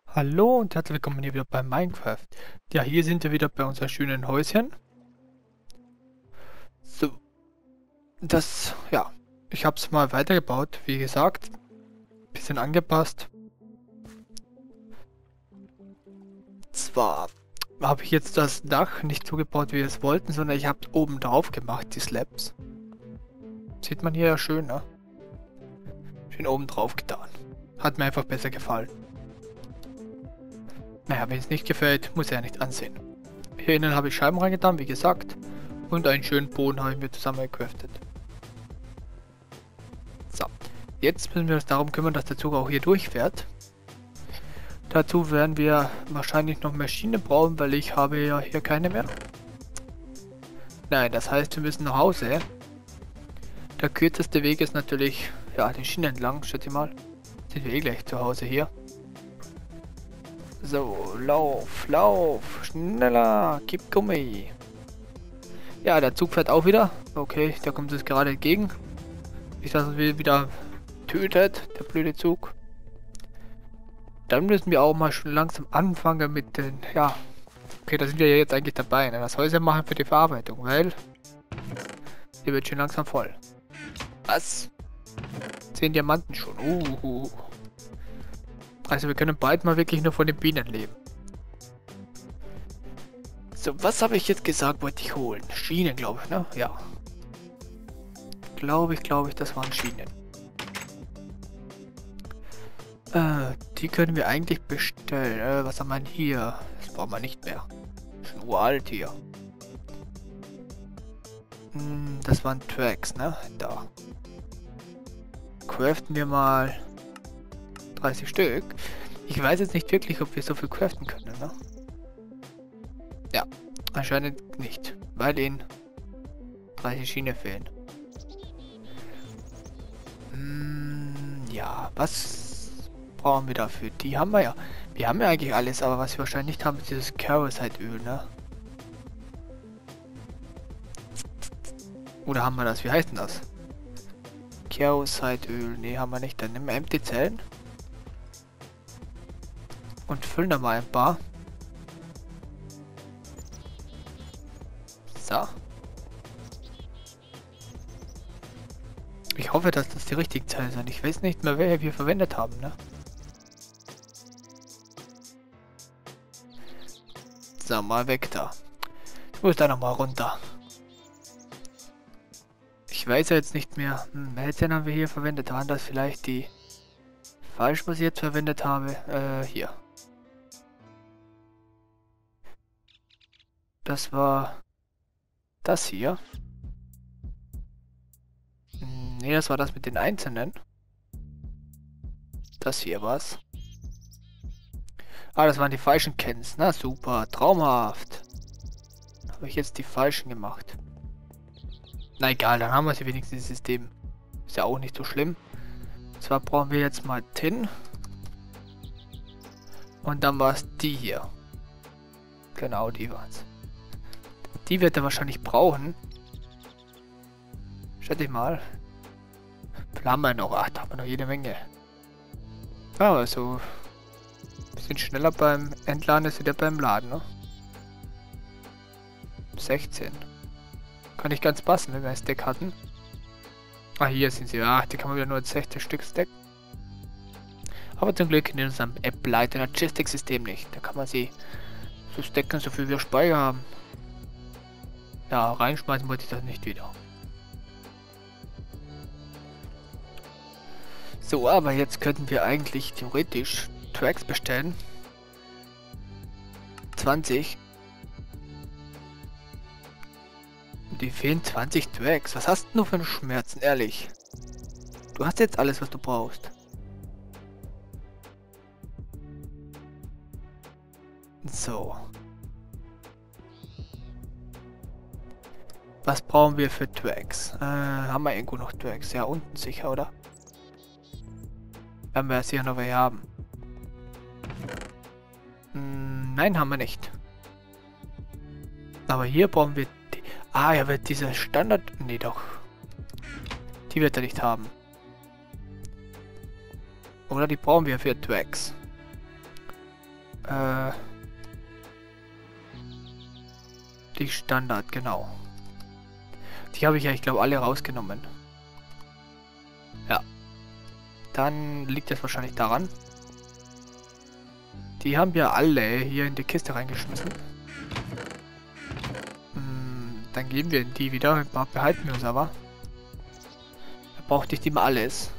Hallo und herzlich willkommen hier wieder bei Minecraft. Ja, hier sind wir wieder bei unserem schönen Häuschen. So, ja, ich habe es mal weitergebaut, wie gesagt. Bisschen angepasst. Zwar habe ich jetzt das Dach nicht so gebaut, wie wir es wollten, sondern ich habe oben drauf gemacht, die Slabs. Sieht man hier ja schön, ne? Schön oben drauf getan. Hat mir einfach besser gefallen. Naja, wenn es nicht gefällt, muss er ja nicht ansehen. Hier innen habe ich Scheiben reingetan, wie gesagt. Und einen schönen Boden habe ich mir zusammengecraftet. So, jetzt müssen wir uns darum kümmern, dass der Zug auch hier durchfährt. Dazu werden wir wahrscheinlich noch Maschine brauchen, weil ich habe ja hier keine mehr. Nein, das heißt, wir müssen nach Hause. Der kürzeste Weg ist natürlich, ja, den Schienen entlang, schätze ich mal. Sind wir eh gleich zu Hause hier. So, lauf, lauf, schneller, gib Gummi. Ja, der Zug fährt auch wieder. Okay, der kommt uns gerade entgegen. Nicht, dass er wieder tötet, der blöde Zug. Dann müssen wir auch mal schon langsam anfangen mit den, ja, okay, da sind wir ja jetzt eigentlich dabei, ne? Das Häuser machen für die Verarbeitung, weil hier wird schon langsam voll. Was? 10 Diamanten schon. Also wir können bald mal wirklich nur von den Bienen leben. So, was habe ich jetzt gesagt, wollte ich holen? Schienen, glaube ich, ne? Ja. Glaube ich, das waren Schienen. Die können wir eigentlich bestellen. Was haben wir denn hier? Das brauchen wir nicht mehr. Schon uralt hier. Das waren Tracks, ne? Da. Craften wir mal 30 Stück. Ich weiß jetzt nicht wirklich, ob wir so viel craften können, ne? Ja, anscheinend nicht, weil ihnen 30 Schienen fehlen. Ja, was brauchen wir dafür? Die haben wir ja. Wir haben ja eigentlich alles, aber was wir wahrscheinlich nicht haben, ist dieses Carosite-Öl, ne? Oder haben wir das? Wie heißt denn das? Carosite-Öl. Ne, haben wir nicht. Dann nehmen wir Empty-Zellen. Und füllen da mal ein paar. So. Ich hoffe, dass das die richtigen Zellen sind. Ich weiß nicht mehr, welche wir verwendet haben, ne? So, mal weg da. Ich muss da nochmal runter. Ich weiß ja jetzt nicht mehr, welche haben wir hier verwendet? Waren das vielleicht die falsch, was ich jetzt verwendet habe? Hier. Das war das hier. Ne, das war das mit den einzelnen. Das hier war's. Ah, das waren die falschen Cans. Na super, traumhaft. Habe ich jetzt die falschen gemacht. Na egal, dann haben wir sie wenigstens im System. Ist ja auch nicht so schlimm. Und zwar brauchen wir jetzt mal Tin. Und dann war es die hier. Genau, die war's. Die wird er wahrscheinlich brauchen. Schätze ich mal. Wie viel haben wir noch? Ach, da haben wir noch jede Menge. Ja, also bisschen schneller beim Entladen ist wieder beim Laden, ne? 16. Kann nicht ganz passen, wenn wir ein Stack hatten. Ah, hier sind sie. Ach, die kann man wieder nur 60 Stück stacken. Aber zum Glück in unserem App-Light Logistik-System nicht. Da kann man sie so stacken, so viel wir Speicher haben. Ja, reinschmeißen wollte ich das nicht wieder. So, aber jetzt könnten wir eigentlich theoretisch Tracks bestellen. 20. Die fehlen 20 Tracks. Was hast du für einen Schmerzen, ehrlich? Du hast jetzt alles, was du brauchst. So. Was brauchen wir für Tracks? Haben wir irgendwo noch Tracks? Ja, unten sicher, oder? Werden wir jetzt hier noch welche haben? Nein, haben wir nicht. Aber hier brauchen wir die. Ah, ja, wird dieser Standard. Nee, doch. Die wird er nicht haben. Oder die brauchen wir für Tracks. Äh, die Standard, genau. Die habe ich ja, ich glaube, alle rausgenommen. Ja. Dann liegt es wahrscheinlich daran. Die haben wir alle hier in die Kiste reingeschmissen. Dann geben wir die wieder. Behalten wir uns aber. Da braucht nicht immer alles.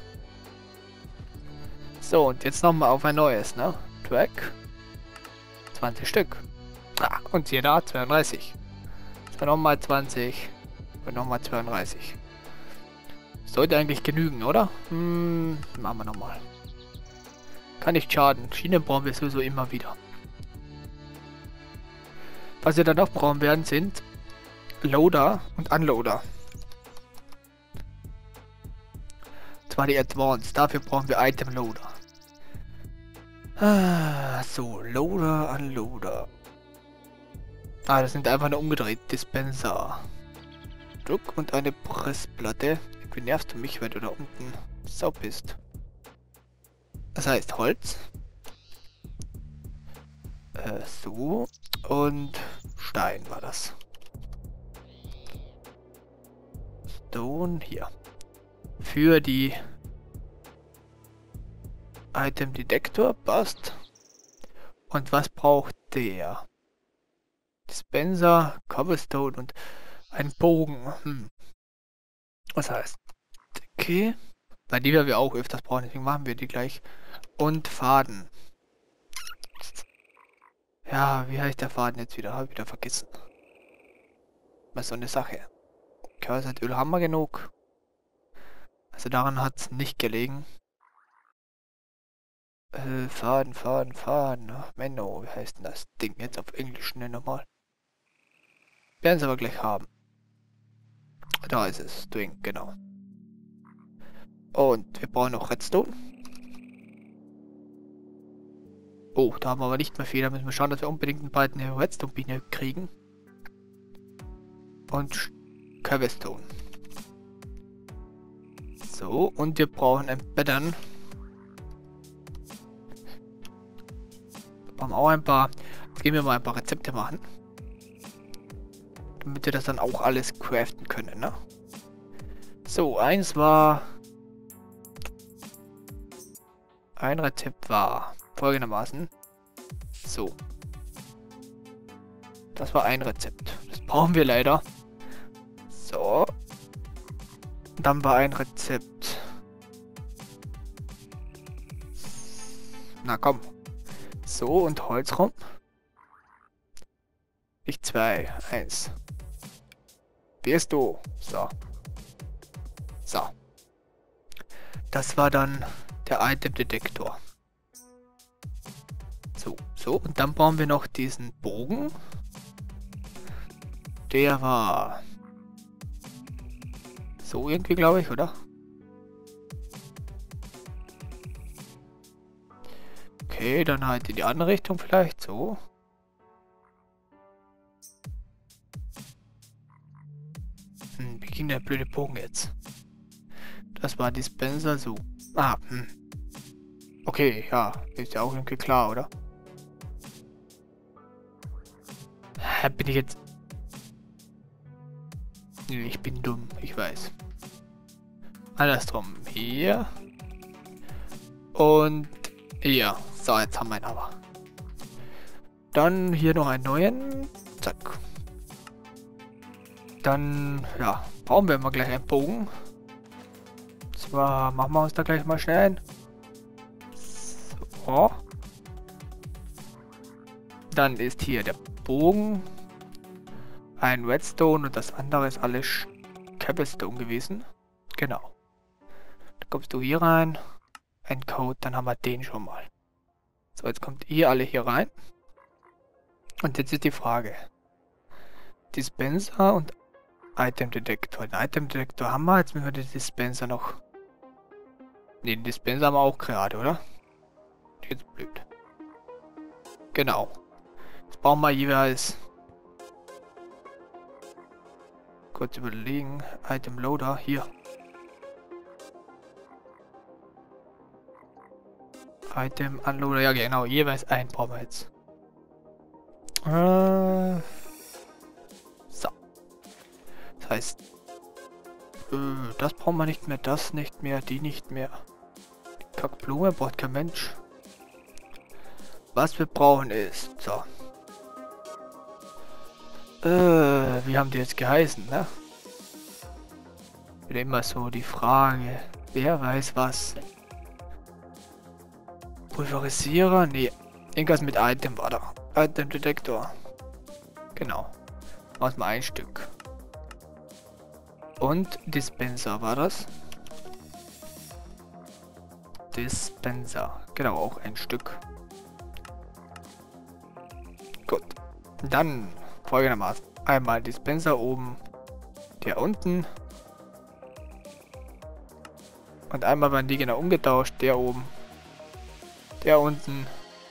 So, und jetzt nochmal auf ein neues, ne? Track. 20 Stück. Ah, und hier da 32. Dann nochmal 20. Und nochmal 32. Sollte eigentlich genügen, oder? Machen wir nochmal. Kann nicht schaden. Schienen brauchen wir sowieso immer wieder. Was wir dann noch brauchen werden, sind Loader und Unloader. Zwar die Advanced. Dafür brauchen wir Item Loader. So, Loader, Unloader. Das sind einfach nur umgedreht. Dispenser. Druck und eine Pressplatte. Irgendwie nervst du mich, weil du da unten so bist. Das heißt Holz. So. Und Stein war das. Stone hier. Für die Item Detektor passt. Und was braucht der? Dispenser, Cobblestone und ein Bogen. Was heißt? Okay. Weil die wir auch öfters brauchen, deswegen machen wir die gleich. Und Faden. Ja, wie heißt der Faden jetzt wieder? Habe ich wieder vergessen. Was so eine Sache. Curseöl haben wir genug. Also daran hat es nicht gelegen. Faden. Ach, Menno, wie heißt denn das Ding jetzt auf Englisch? Ne, normal. Werden sie aber gleich haben. Da ist es. String, genau. Und wir brauchen noch Redstone. Oh, da haben wir aber nicht mehr viel. Da müssen wir schauen, dass wir unbedingt bald eine Redstone-Biene kriegen. Und Cobblestone. So, und wir brauchen ein Bettern. Wir brauchen auch ein paar. Jetzt gehen wir mal ein paar Rezepte machen. Damit wir das dann auch alles craften können, ne? So, eins war... Ein Rezept war folgendermaßen. So. Das war ein Rezept. Das brauchen wir leider. So. Dann war ein Rezept. Na komm. So, und Holz rum. Ich 2, 1. Wirst du. So. So. Das war dann der Item Detektor. So. Und dann brauchen wir noch diesen Bogen. Der war... So irgendwie, glaube ich, oder? Okay, dann halt in die andere Richtung vielleicht. So. Wie ging der blöde Bogen jetzt? Das war Dispenser, so. Okay, ja. Ist ja auch irgendwie klar, oder? Bin ich jetzt... Nee, ich bin dumm, ich weiß. Andersrum. Hier. Und hier. So, jetzt haben wir ihn aber. Dann hier noch einen neuen. Zack. Dann, ja, brauchen wir mal gleich einen Bogen. Zwar machen wir uns da gleich mal schnell ein. So. Dann ist hier der Bogen. Ein Redstone und das andere ist alles Cobblestone gewesen. Genau. Dann kommst du hier rein. Ein Code, dann haben wir den schon mal. So, jetzt kommt ihr alle hier rein. Und jetzt ist die Frage. Dispenser und Item Detektor. Den Item Detektor haben wir, jetzt müssen wir den Dispenser noch... Ne, den Dispenser haben wir auch gerade, oder? Jetzt blöd. Genau. Jetzt brauchen wir jeweils... Kurz überlegen. Item Loader, hier. Item Unloader, ja genau, jeweils einen brauchen wir jetzt. So. Das heißt, das brauchen wir nicht mehr, das nicht mehr, die nicht mehr. Die Kackblume braucht kein Mensch. Was wir brauchen ist, so. Wie haben die jetzt geheißen, ne? Wieder immer so die Frage, wer weiß was. Pulverisierer? Nee. Irgendwas mit Item war da. Item Detektor. Genau. Aus mal ein Stück. Und Dispenser war das. Dispenser. Genau, auch ein Stück. Gut. Dann folgendermaßen. Einmal Dispenser oben. Der unten. Und einmal werden die genau umgetauscht. Der oben. Der unten.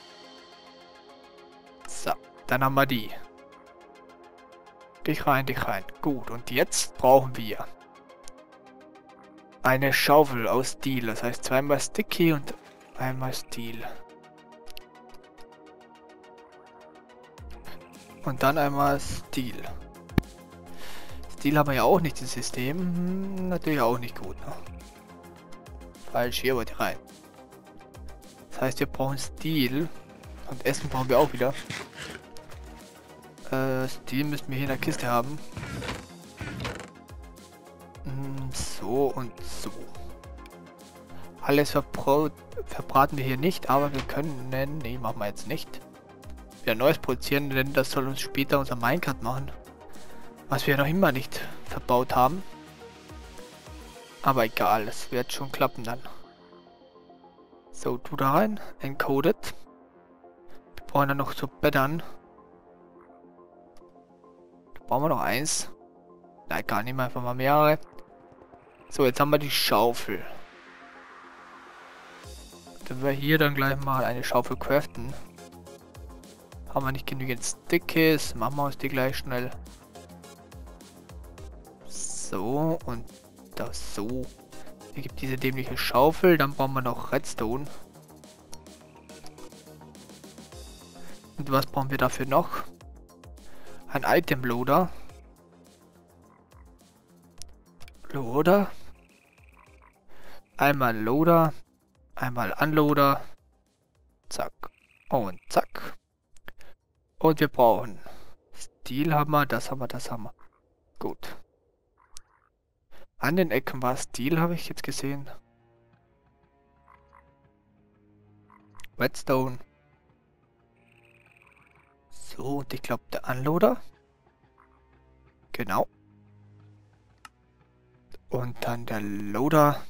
So. Dann haben wir die. Dich rein, dich rein. Gut, und jetzt brauchen wir eine Schaufel aus Steel. Das heißt zweimal Sticky und einmal Steel. Und dann einmal Steel. Steel haben wir ja auch nicht im System. Natürlich auch nicht gut, ne? Falsch, hier wollte ich rein. Das heißt, wir brauchen Steel. Und Essen brauchen wir auch wieder. Steel müssen wir hier in der Kiste haben. So und so. Alles verbraten wir hier nicht, aber wir können... Nee, machen wir jetzt nicht. Wieder Neues produzieren, denn das soll uns später unser Minecart machen. Was wir noch immer nicht verbaut haben. Aber egal, es wird schon klappen dann. So, du da rein. Encoded. Wir brauchen dann noch so Bettern. Brauchen wir noch eins? Nein, gar nicht mehr, einfach mal mehrere. So, jetzt haben wir die Schaufel. Wenn wir hier dann gleich mal eine Schaufel craften. Haben wir nicht genügend Stickies, machen wir uns die gleich schnell. So, und das so. Hier gibt diese dämliche Schaufel, dann brauchen wir noch Redstone. Und was brauchen wir dafür noch? Ein Item Loader. Loader. Einmal Loader. Einmal Unloader. Zack. Und zack. Und wir brauchen Steel haben wir, das haben wir, das haben wir. Gut. An den Ecken war Steel, habe ich jetzt gesehen. Redstone. So, und ich glaube der Unloader. Genau. Und dann der Loader.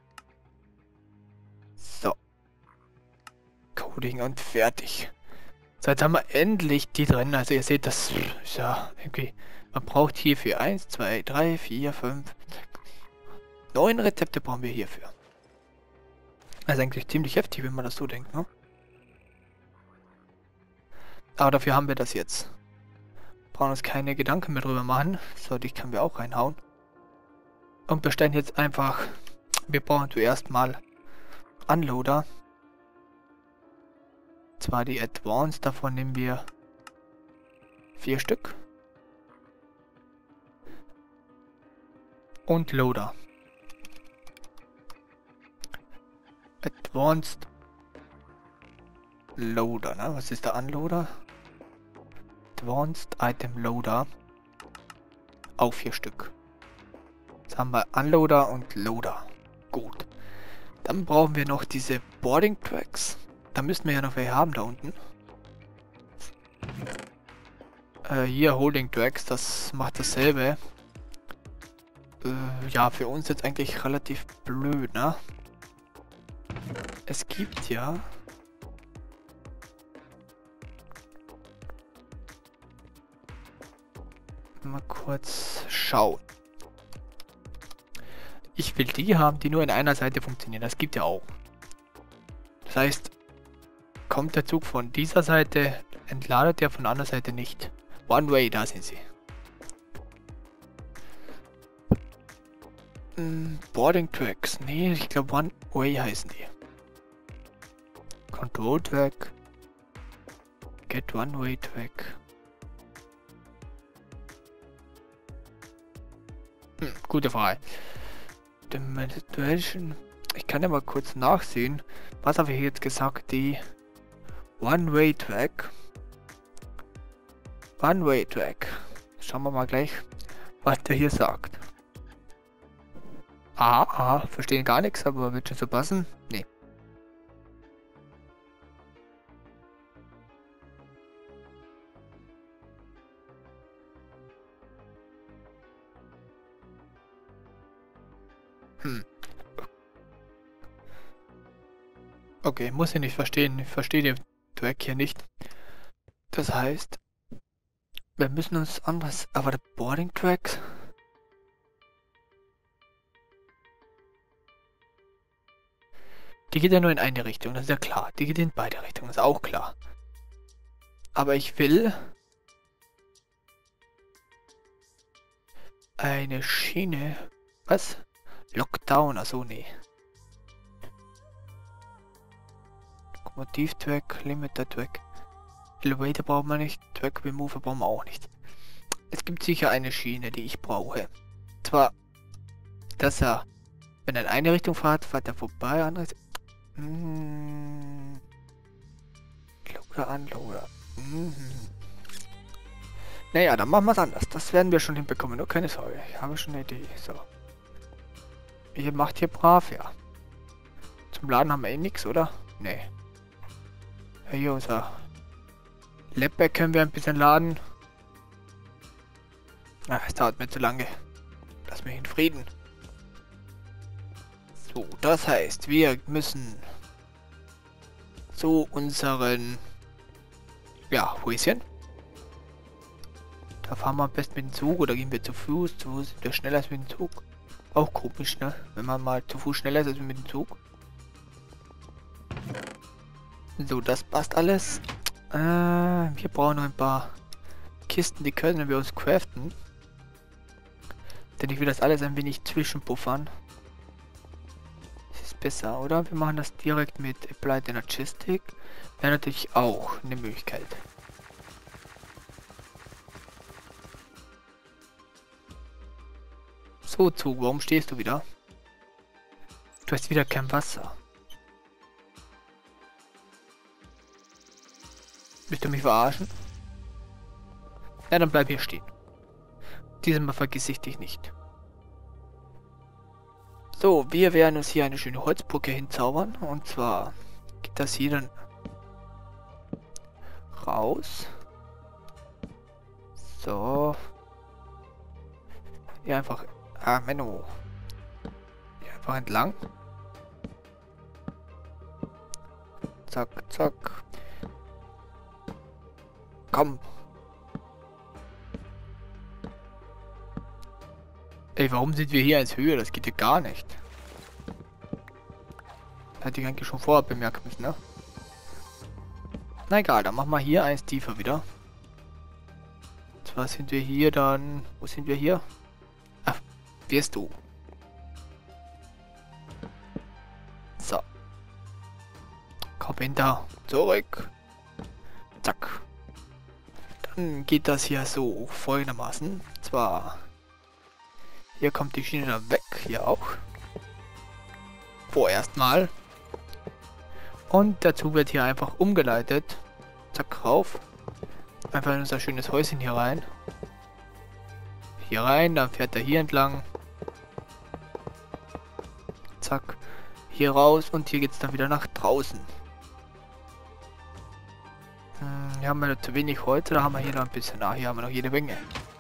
So. Coding und fertig. So, jetzt haben wir endlich die drin. Also ihr seht, das ist ja irgendwie... Man braucht hierfür 1, 2, 3, 4, 5, 9 Rezepte brauchen wir hierfür. Also eigentlich ziemlich heftig, wenn man das so denkt, ne? Aber dafür haben wir das jetzt. Brauchen uns keine Gedanken mehr drüber machen. So, die können wir auch reinhauen. Und bestellen jetzt einfach... Wir brauchen zuerst mal Unloader. Zwar die Advanced, davon nehmen wir 4 Stück. Und Loader. Advanced Loader, ne? Was ist der Unloader? Advanced Item Loader. Auch 4 Stück. Jetzt haben wir Unloader und Loader. Gut. Dann brauchen wir noch diese Boarding Tracks. Da müssten wir ja noch welche haben da unten. Hier Holding Tracks, das macht dasselbe. Ja, für uns jetzt eigentlich relativ blöd, ne? Es gibt ja... Mal kurz schauen. Ich will die haben, die nur in einer Seite funktionieren. Das gibt ja auch. Das heißt, kommt der Zug von dieser Seite, entladet der von der anderen Seite nicht. One Way, da sind sie. Boarding Tracks. Nee, ich glaube One Way heißen die. Control Track. Get One Way Track. Gute Frage. Dimension. Ich kann ja mal kurz nachsehen. Was habe ich jetzt gesagt? Die One-Way-Track. One-Way-Track. Schauen wir mal gleich, was der hier sagt. Verstehen gar nichts, aber wird schon so passen? Nee. Okay, muss ich nicht verstehen. Ich verstehe den Track hier nicht. Das heißt, wir müssen uns anders... Aber der Boarding Tracks... Die geht ja nur in eine Richtung, das ist ja klar. Die geht in beide Richtungen, ist auch klar. Aber ich will... eine Schiene... Was? Lockdown, also nee. Lokomotiv-Track, Limiter-Track. Elevator brauchen wir nicht, Track Remover brauchen wir auch nicht. Es gibt sicher eine Schiene, die ich brauche. Zwar, dass er, wenn er in eine Richtung fährt, fährt er vorbei, andere... Loader, Unloader. Naja, dann machen wir es anders. Das werden wir schon hinbekommen, nur keine Sorge. Ich habe schon eine Idee. So. Ihr macht hier brav, ja. Zum Laden haben wir eh nichts, oder? Nee. Ja, hier unser Lapback können wir ein bisschen laden. Ach, es dauert mir zu lange. Lass mich in Frieden. So, das heißt, wir müssen zu unseren, ja, Häuschen. Da fahren wir am besten mit dem Zug oder gehen wir zu Fuß. Zu Fuß sind wir schneller als mit dem Zug. Auch komisch, ne? Wenn man mal zu Fuß schneller ist als mit dem Zug. So, das passt alles. Wir brauchen noch ein paar Kisten, die können wir uns craften. Denn ich will das alles ein wenig zwischenpuffern. Das ist besser, oder? Wir machen das direkt mit Applied Energistic. Wäre natürlich auch eine Möglichkeit. So, Zug, warum stehst du wieder? Du hast wieder kein Wasser. Willst du mich verarschen? Ja, dann bleib hier stehen. Diesmal vergiss ich dich nicht. So, wir werden uns hier eine schöne Holzbrücke hinzaubern. Und zwar geht das hier dann raus. So. Hier einfach... Menno. Hier einfach entlang. Zack, zack. Komm. Ey, warum sind wir hier als Höhe? Das geht ja gar nicht. Hätte ich eigentlich schon vorher bemerken müssen, ne? Na egal, dann machen wir hier eins tiefer wieder. Und zwar sind wir hier dann... Wo sind wir hier? Ach, wirst du. So. Komm hinter. Zurück. Zack. Dann geht das hier so folgendermaßen. Zwar... Hier kommt die Schiene dann weg. Hier auch. Vorerst mal. Und der Zug wird hier einfach umgeleitet. Zack, rauf. Einfach in unser schönes Häuschen hier rein. Hier rein, dann fährt er hier entlang. Zack. Hier raus und hier geht es dann wieder nach draußen. Hier haben wir zu wenig Holz, da haben wir hier noch ein bisschen. Hier haben wir noch jede Menge.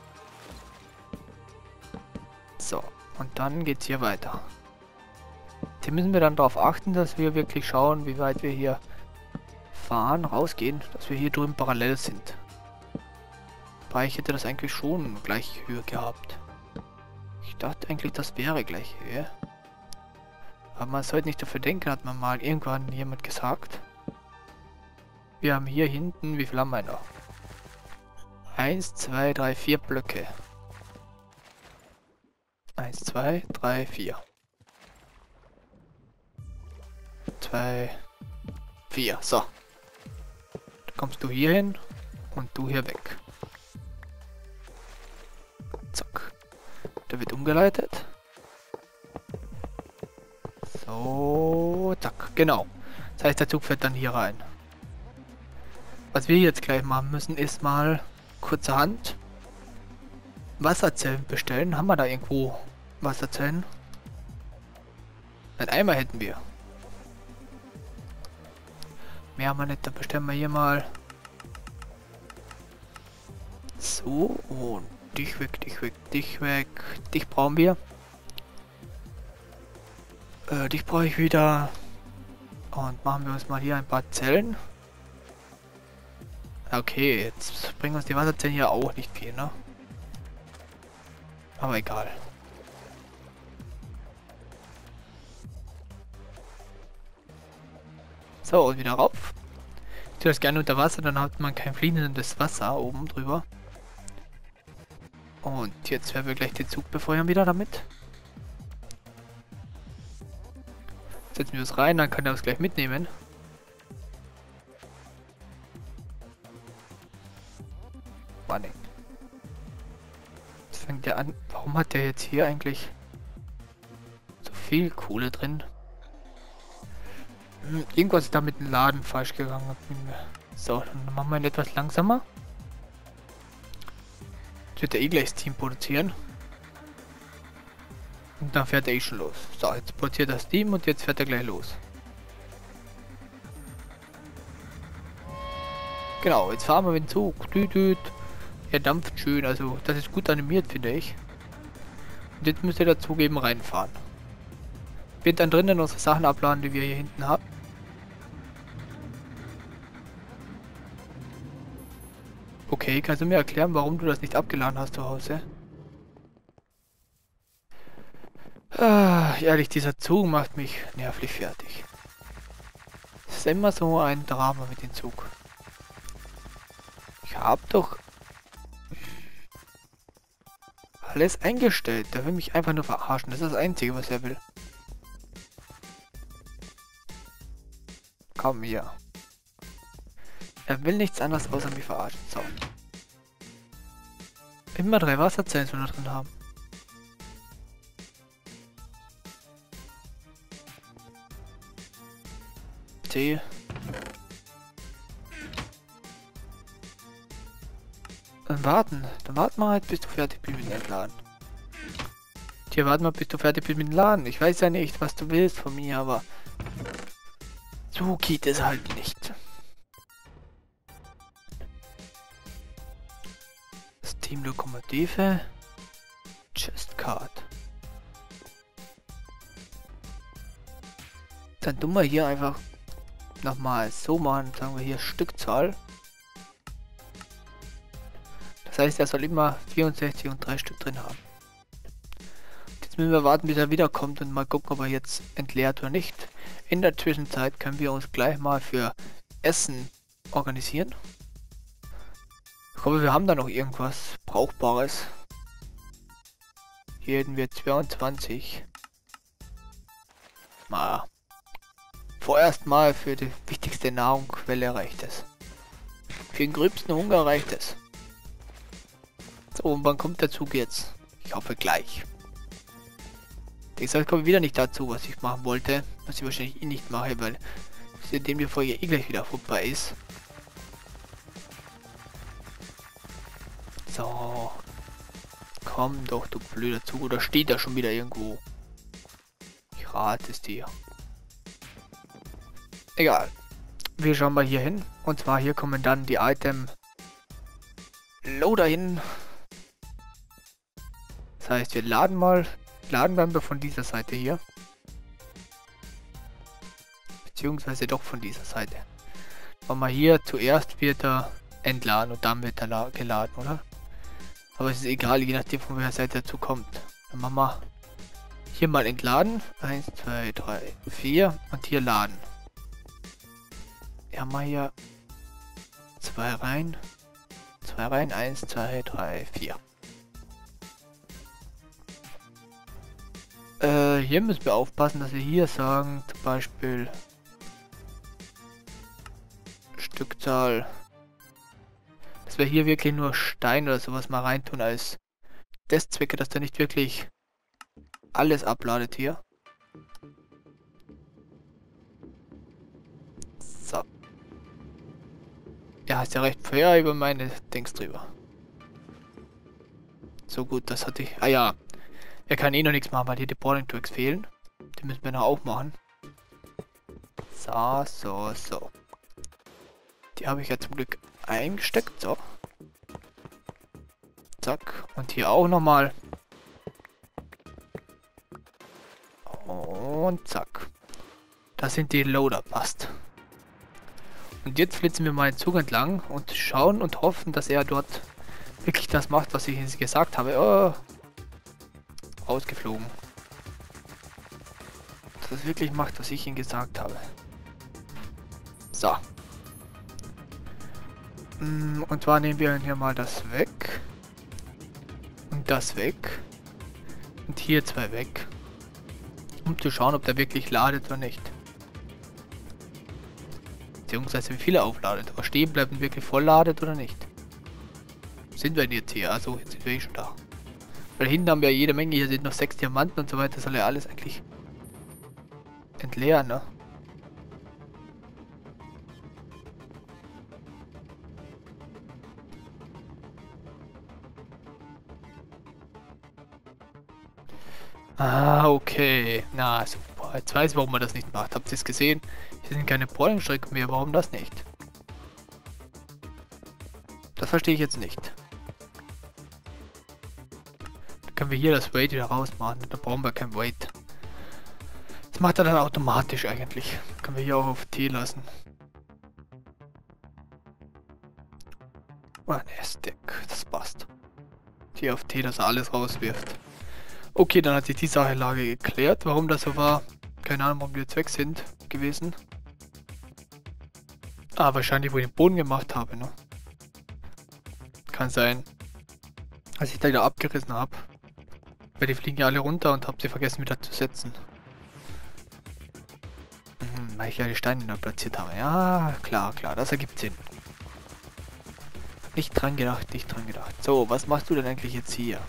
So, und dann geht's hier weiter. Hier müssen wir dann darauf achten, dass wir wirklich schauen, wie weit wir hier fahren, rausgehen, dass wir hier drüben parallel sind. Weil ich hätte das eigentlich schon gleich Höhe gehabt. Ich dachte eigentlich, das wäre gleich Höhe. Aber man sollte nicht dafür denken, hat man mal irgendwann jemand gesagt. Wir haben hier hinten, wie viel haben wir noch? 1, 2, 3, 4 Blöcke. 1, 2, 3, 4. 2, 4. So. Dann kommst du hier hin und du hier weg. Zack. Der wird umgeleitet. Genau. Das heißt, der Zug fährt dann hier rein. Was wir jetzt gleich machen müssen, ist mal kurzerhand Wasserzellen bestellen. Haben wir da irgendwo Wasserzellen? Ein Eimer hätten wir. Mehr haben wir nicht, dann bestellen wir hier mal. So, und dich weg, dich weg, dich weg. Dich brauchen wir. Dich brauche ich wieder. Und machen wir uns mal hier ein paar Zellen. Okay, jetzt bringen uns die Wasserzellen hier auch nicht viel, ne? Aber egal. So, und wieder rauf. Ich tue das gerne unter Wasser, dann hat man kein fließendes Wasser oben drüber. Und jetzt werden wir gleich den Zug befeuern wieder damit. Setzen wir es rein, dann kann er es gleich mitnehmen. Manning. Jetzt fängt der an. Warum hat der jetzt hier eigentlich so viel Kohle drin? Irgendwas ist da mit dem Laden falsch gegangen. So, dann machen wir ihn etwas langsamer. Jetzt wird er eh gleich Steam produzieren. Und dann fährt er eh schon los. So, jetzt produziert er Steam und jetzt fährt er gleich los. Genau, jetzt fahren wir mit dem Zug. Düdüt. Er dampft schön, also das ist gut animiert, finde ich. Und jetzt müsste der Zug eben reinfahren. Wird dann drinnen unsere Sachen abladen, die wir hier hinten haben. Okay, kannst du mir erklären, warum du das nicht abgeladen hast zu Hause? Ah, ehrlich, dieser Zug macht mich nervlich fertig. Es ist immer so ein Drama mit dem Zug. Ich hab doch alles eingestellt. Der will mich einfach nur verarschen. Das ist das Einzige, was er will. Komm hier. Er will nichts anderes außer mich verarschen. So. Immer 3 Wasserzellen sollen wir drin haben. C. Dann warten wir halt, bis du fertig bist mit dem Entladen. Hier warten wir, bis du fertig bist mit dem Laden. Ich weiß ja nicht, was du willst von mir, aber so geht es halt nicht. Steam Lokomotive. Chestcard. Dann tun wir hier einfach nochmal so machen, sagen wir hier Stückzahl. Das heißt, er soll immer 64 und 3 Stück drin haben. Jetzt müssen wir warten, bis er wiederkommt und mal gucken, ob er jetzt entleert oder nicht. In der Zwischenzeit können wir uns gleich mal für Essen organisieren. Ich hoffe, wir haben da noch irgendwas Brauchbares. Hier hätten wir 22. Mal. Vorerst mal für die wichtigste Nahrungsquelle reicht es. Für den gröbsten Hunger reicht es. So, und wann kommt der Zug jetzt? Ich hoffe gleich. Ich sage, ich komme wieder nicht dazu, was ich machen wollte. Was ich wahrscheinlich eh nicht mache, weil seitdem die Folge eh gleich wieder vorbei ist. So. Komm doch, du blöder Zug. Oder steht da schon wieder irgendwo? Ich rate es dir. Egal. Wir schauen mal hier hin. Und zwar hier kommen dann die Item Loader hin. Das heißt, wir laden dann von dieser Seite hier. Beziehungsweise doch von dieser Seite. Und mal hier zuerst wird er entladen und dann wird er geladen, oder? Aber es ist egal, je nachdem von welcher Seite dazu kommt. Dann machen wir hier mal entladen. 1, 2, 3, 4 und hier laden. Wir haben mal hier 2 Reihen. 2 Reihen, 1, 2, 3, 4. Hier müssen wir aufpassen, dass wir hier sagen, zum Beispiel Stückzahl, dass wir hier wirklich nur Stein oder sowas mal reintun als Testzwecke, dass der nicht wirklich alles abladet hier. Ja, ist ja recht fair über meine Dings drüber. So gut, das hatte ich. Ah ja. Er kann eh noch nichts machen, weil hier die Boarding Tricks fehlen. Die müssen wir noch aufmachen. So. Die habe ich ja zum Glück eingesteckt. So. Zack. Und hier auch nochmal. Und zack. Das sind die Loader, passt. Und jetzt flitzen wir mal den Zug entlang und schauen und hoffen, dass er dort wirklich das macht, was ich Ihnen gesagt habe. Oh. Ausgeflogen. Dass es wirklich macht, was ich Ihnen gesagt habe. So. Und zwar nehmen wir hier mal das weg. Und das weg. Und hier zwei weg. Um zu schauen, ob der wirklich ladet oder nicht. Beziehungsweise wie viel er aufladet. Aber stehen bleibt und wirklich voll ladet oder nicht. Sind wir denn jetzt hier? Also jetzt sind wir eh schon da. Weil hinten haben wir jede Menge. Hier sind noch 6 Diamanten und so weiter. Das soll ja alles eigentlich entleeren, ne? Ah, okay. Na, super. Jetzt weiß ich, warum man das nicht macht. Habt ihr es gesehen? Hier sind keine Boardingstrecken mehr. Warum das nicht? Das verstehe ich jetzt nicht. Dann können wir hier das Weight wieder rausmachen. Da brauchen wir kein Weight. Das macht er dann automatisch eigentlich. Können wir hier auch auf T lassen. Oh, ne, Stack. Das passt. Hier auf T, dass er alles rauswirft. Okay, dann hat sich die Sachlage geklärt, warum das so war. Keine Ahnung, warum die jetzt weg sind gewesen. Ah, wahrscheinlich, wo ich den Boden gemacht habe, ne? Kann sein. Als ich da wieder abgerissen habe. Weil die fliegen ja alle runter und habe sie vergessen wieder zu setzen. Weil ich ja die Steine da platziert habe. Ja, klar, das ergibt Sinn. Nicht dran gedacht. So, was machst du denn eigentlich jetzt hier?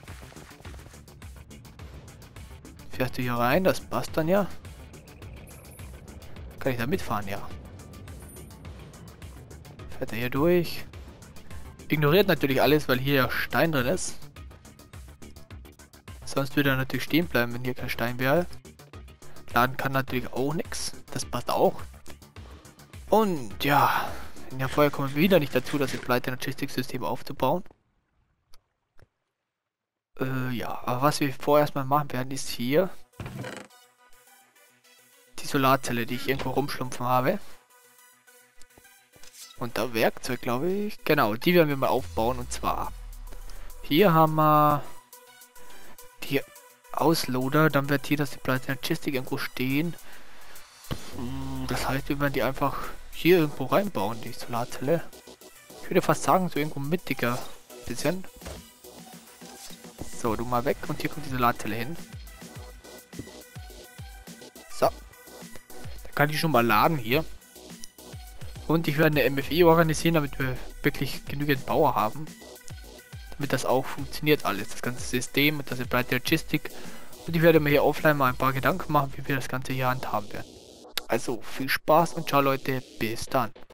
Fährst du hier rein? Das passt dann ja. Kann ich da mitfahren? Ja. Fährt er hier durch? Ignoriert natürlich alles, weil hier ja Stein drin ist. Sonst würde er natürlich stehen bleiben, wenn hier kein Stein wäre. Laden kann natürlich auch nichts. Das passt auch. Und ja, in der Folge kommen wir wieder nicht dazu, das Applied Energetics System aufzubauen. Ja, aber was wir vorerst mal machen werden, ist hier die Solarzelle, die ich irgendwo rumschlumpfen habe. Und da Werkzeug, glaube ich. Genau, die werden wir mal aufbauen. Und zwar hier haben wir die Ausloader. Dann wird hier das Applied Energetic irgendwo stehen. Das heißt, wir werden die einfach hier irgendwo reinbauen, die Solarzelle. Ich würde fast sagen, so irgendwo mittiger. Bisschen. So, du mal weg und hier kommt die Solarzelle hin. So. Da kann ich schon mal laden hier. Und ich werde eine MFE organisieren, damit wir wirklich genügend Power haben. Damit das auch funktioniert alles, das ganze System und das Applied Logistik. Und ich werde mir hier offline mal ein paar Gedanken machen, wie wir das ganze hier handhaben werden. Also viel Spaß und ciao Leute, bis dann.